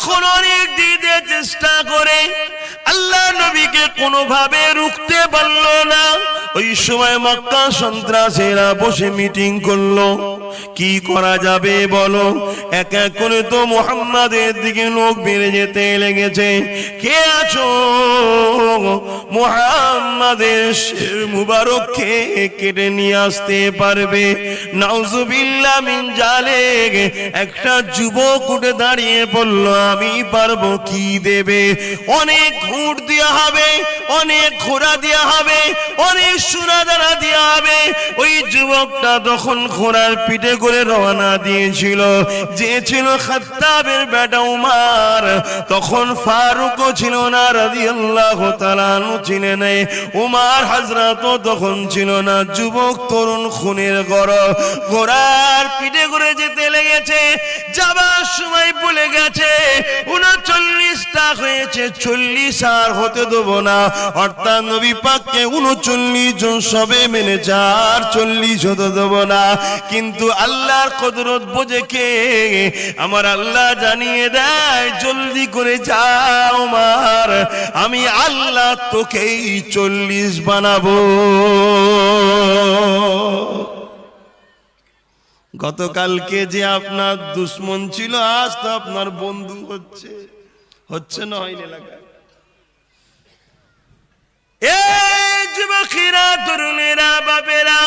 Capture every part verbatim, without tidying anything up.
যখন অনেক দিতে চেষ্টা করে আল্লাহ নবীকে কোনোভাবে রুখতে পারল না, ওই সময় মক্কা সন্ত্রাসীরা বসে মিটিং করলো কি করা যাবে বলো। এক এক করে তো মুহাম্মাদের দিকে লোক বেড়ে যেতে লেগেছে। কে আছো মুহাম্মাদের শির মুবারককে কেটে নিয়ে আসতে পারবে? নাউজুবিল্লাহ মিন জালিক। একটা যুবক উঠে দাঁড়িয়ে বলল আমি পারবো। কি দেবে? অনেক উট দেওয়া হবে, অনেক ঘোড়া দেওয়া হবে, অনেক সুরাদারা দেওয়া হবে। ওই যুবকটা তখন ঘোড়ার পিঠে করে রওনা দিয়েছিল, যে ছিল খাত্তাবের বেটা উমার। তখন ফারুকও ছিল না রাদিয়াল্লাহু তাআলা আনহু ছিলেন, উমার হযরতও তখন ছিল না। যুবক তরুণ খুনের গরম ঘোড়ার পিঠে করে যেতে লেগেছে। যাবার সময় বলে গেছে উনচল্লিশটা হয়েছে, চল্লিশ আর হতে দেব না। অর্থাৎ নবী পাককে উনচল্লিশ জন সবে মেনে চার চল্লিশ হতে দেব না। কিন্তু আল্লাহর কুদরত বোঝে কে? আমার আল্লাহ জানিয়ে দেয় জলদি করে যাও উমার, আমি আল্লাহ তোকেই চল্লিশ বানাবো। গতকালকে যে আপনার দুশ্মন ছিল আজ তো আপনার বন্ধু হচ্ছে, হচ্ছে না হয়নি এলাকায়? এই যুবকেরা, তরুণেরা, বাপেরা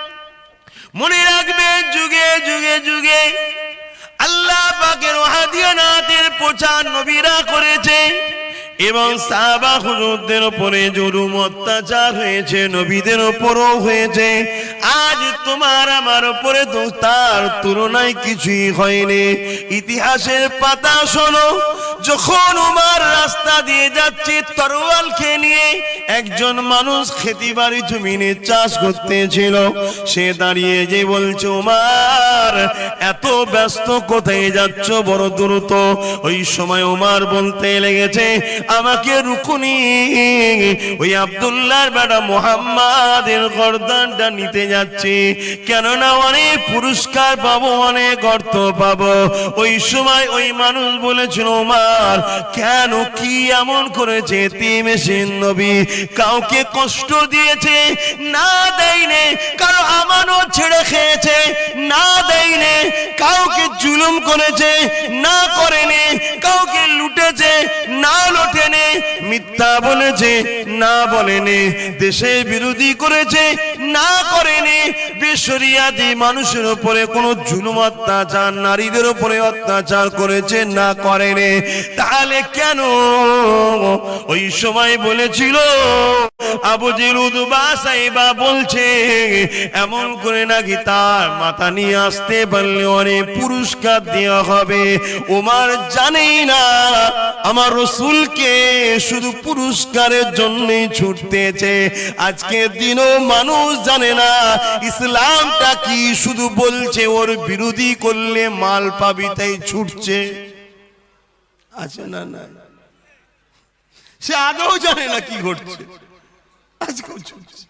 মনে রাখবে যুগে যুগে যুগে আল্লাহ পাকের ওয়াহদানিয়তের প্রচার নবীরা করেছে এবং সাহাবা হুজুরদের উপরে জুলুম অত্যাচার হয়েছে, নবীদের উপরও হয়েছে। আজ তোমার আমার উপরে তো তার তুলনায় কিছুই হয়নি। ইতিহাসের পাতা শোনো, যখন উমার রাস্তা দিয়ে যাচ্ছে তরোয়াল খেয়ে নিয়ে, একজন মানুষ খেতিবাড়ি জমিনে চাষ করতেছিল, সে দাঁড়িয়ে যে বলছে উমার এত ব্যস্ত কোথায় যাচ্ছ, বড় দ্রুত। ওই সময় উমার বলতে লেগেছে আমাকে রুকুনি ওই আব্দুল্লাহর বেটা মুহাম্মাদের গর্দানটা নিতে যাচ্ছি, কেননা অনেক পুরস্কার পাবো, অনেক অর্থ পাবো। ওই সময় ওই মানুষ বলেছিল উমার কেন, কি এমন করেছে? তিমেশিন নবী কাউকে কষ্ট দিয়েছে? না দেয়নি। কারো আমানত ছেড়ে খেয়েছে? না দেয়নি। কাউকে জুলুম করেছে? না করেনি। কাউকে লুটেছে? না লুটেনি। মিথ্যা বলেছে? না বলেনি। দেশের বিরোধী করেছে? না করেনি। বেশরিয়াতি মানুষের উপরে কোনো জুলুম অত্যাচার, নারীদের উপরে অত্যাচার করেছে? না করেনি। তাহলে কেন? ওই সময় বলেছিল আবু জেল উতবা সাইবা বলছে এমন করে নাকি তার মাথা নিয়ে আসতে পারলে অনেক পুরস্কার দেওয়া হবে। ওমর জানেই না আমার রাসূলকে শুধু পুরস্কারের জন্যই ছুটতেছে। আজকের দিনও মানুষ জানে না ইসলামটা কি, শুধু বলছে ওর বিরোধী করলে মাল পাবি তাই ছুটছে। আছে না? না, সে আগেও জানে না কি ঘটছে, আজকেও ছুটছে।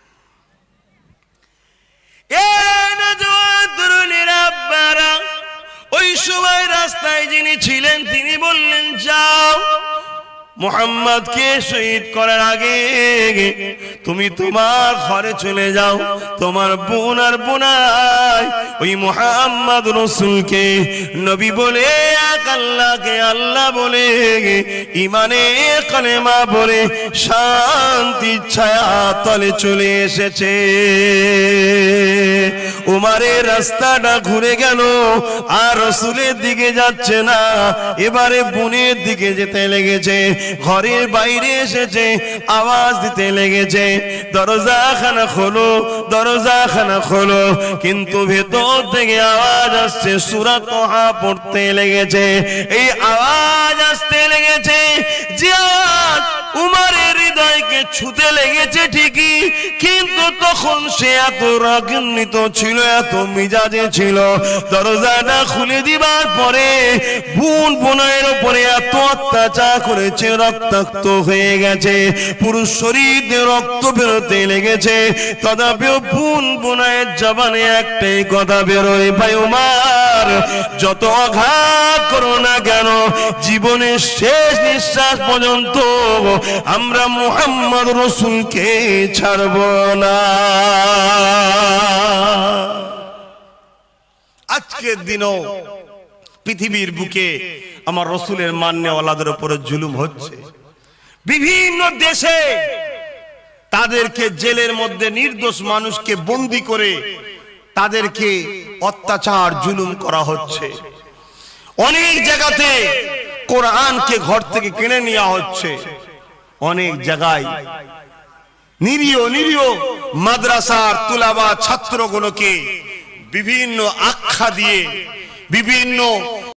ওই সময় রাস্তায় যিনি ছিলেন তিনি বললেন যাও মুহাম্মদকে শহীদ করার আগে তুমি তোমার ঘরে চলে যাও, তোমার বোন আর বোনাই ওই মুহাম্মদ রাসূলকে নবী বলে এক আল্লাহকে আল্লাহ বলে ইমানে কালেমা বলে শান্তির ছায়া তলে চলে এসেছে। উমারের রাস্তাটা ঘুরে গেল, আর রাসূলের দিকে যাচ্ছে না, এবারে বোনের দিকে যেতে লেগেছে। ঘরের বাইরে এসেছে, আওয়াজ দিতে লেগেছে দরজা খানা খোলো, দরজা খানা খোলো। কিন্তু ভেতর থেকে আওয়াজ আসছে, সূরা তাহা পড়তে লেগেছে। এই আওয়াজ আসতে লেগেছে, যে আওয়াজ উমারের হৃদয়কে ছুতে লেগেছে ঠিকই, কিন্তু তখন সে এত রাগান্বিত ছিল, এত মিজাজে ছিল। দরজাটা খুলে দিবার পরে বোন বোনের উপরে এত অত্যাচার করেছে, রক্তাক্ত হয়ে গেছে, পুরো শরীরে রক্ত বেরোতে লেগেছে। তথাপিও বোন বোনের জবানে একটাই কথা বেরোয়, ভাই উমার আর যত আঘাত করো না কেন, জীবনের শেষ নিঃশ্বাস পর্যন্ত আমরা মুহাম্মদ রাসূলকে ছাড়ব না। আজকের দিনও পৃথিবীর বুকে আমার রাসূলের মান্যওয়ালাদের উপরে জুলুম হচ্ছে। বিভিন্ন দেশে তাদেরকে জেলের মধ্যে নির্দোষ মানুষকে বন্দী করে তাদেরকে অত্যাচার জুলুম করা হচ্ছে। অনেক জায়গাতে কোরআনকে ঘর থেকে কিনে নেওয়া হচ্ছে। অনেক জায়গায় নিরীহ নিরীহ মাদ্রাসার তুলাবা ছাত্রগুলোকে বিভিন্ন আখ্যা দিয়ে বিভিন্ন